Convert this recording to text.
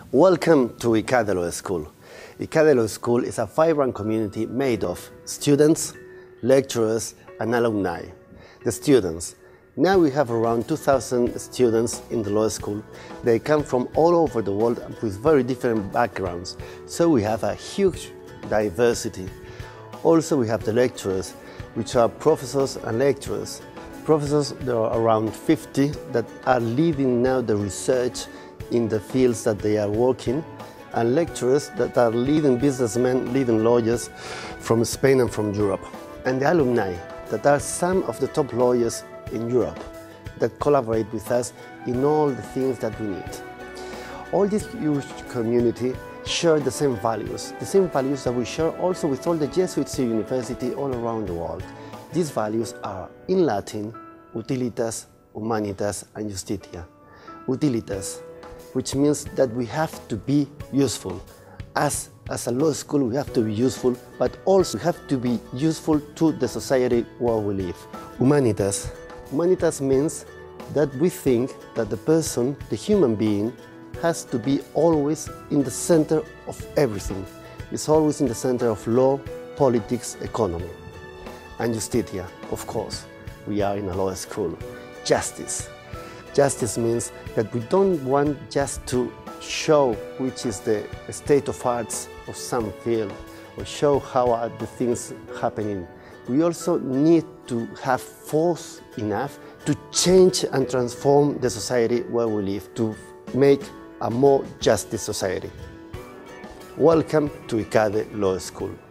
Welcome to ICADE Law School. ICADE Law School is a vibrant community made of students, lecturers, and alumni. The students. Now we have around 2,000 students in the law school. They come from all over the world with very different backgrounds, so we have a huge diversity. Also, we have the lecturers, which are professors and lecturers. Professors, there are around 50 that are leading now the research in the fields that they are working, and lecturers that are leading businessmen, leading lawyers from Spain and from Europe. And the alumni, that are some of the top lawyers in Europe that collaborate with us in all the things that we need. All this huge community share the same values that we share also with all the Jesuit universities all around the world. These values are, in Latin, utilitas, humanitas, and justitia. Utilitas, which means that we have to be useful. As a law school, we have to be useful, but also have to be useful to the society where we live. Humanitas. Humanitas means that we think that the person, the human being, has to be always in the center of everything. It's always in the center of law, politics, economy. And justitia, of course, we are in a law school. Justice. Justice means that we don't want just to show which is the state of arts of some field or show how are the things happening. We also need to have force enough to change and transform the society where we live, to make a more just society. Welcome to ICADE Law School.